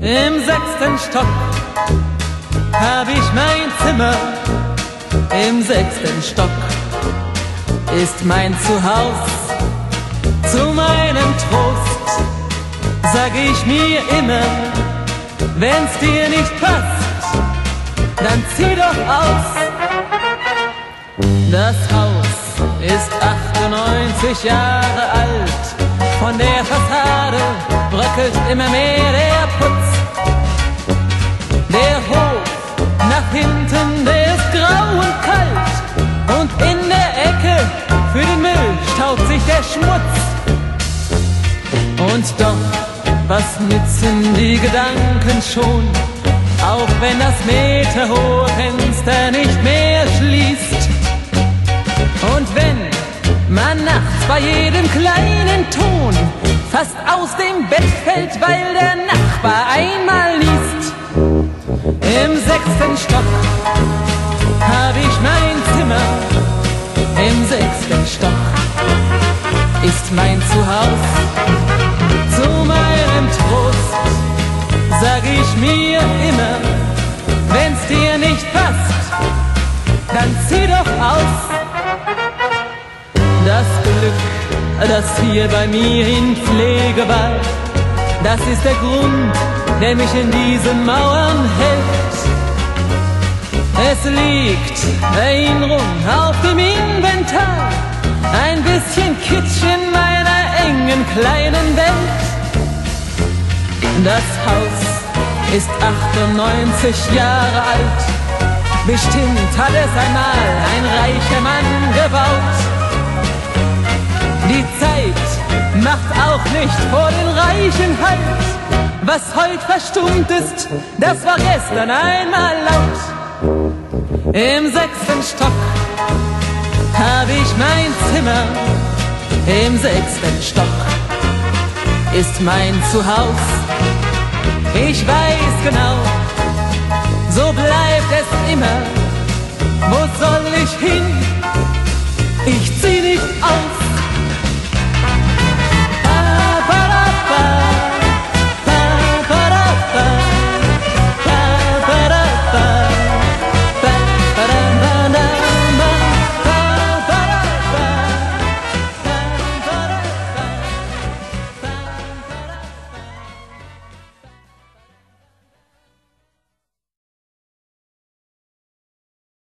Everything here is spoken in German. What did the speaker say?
Im 6. Stock hab ich mein Zimmer. Im 6. Stock ist mein Zuhause. Zu meinem Trost sag ich mir immer, wenn's dir nicht passt, dann zieh doch aus. Das Haus ist 98 Jahre alt, von der Fassade bröckelt immer mehr der Putz. Der Hof nach hinten, der ist grau und kalt, und in der Ecke für den Müll staut sich der Schmutz. Und doch, was nützen die Gedanken schon, auch wenn das meterhohe Fenster nicht mehr schließt? Und wenn man nachts bei jedem kleinen Ton fast aus dem Bett fällt, weil der Nachbar einmal niest. Im 6. Stock hab ich mein Zimmer. Im 6. Stock ist mein Zuhause. Zu meinem Trost sag ich mir immer, wenn's dir nicht passt, dann zieh doch aus. Das Glück, das hier bei mir in Pflege war, das ist der Grund, der mich in diesen Mauern hält. Es liegt Erinnerung auf dem Inventar, ein bisschen Kitsch in meiner engen kleinen Welt. Das Haus ist 98 Jahre alt, bestimmt hat es einmal ein reicher Mann gebaut. Die Zeit macht auch nicht vor den Reichen Halt. Was heute verstummt ist, das war gestern einmal laut. Im 6. Stock hab ich mein Zimmer. Im 6. Stock ist mein Zuhause. Ich weiß genau, so bleibt es immer. Wo soll ich hin? Ich zieh nicht aus.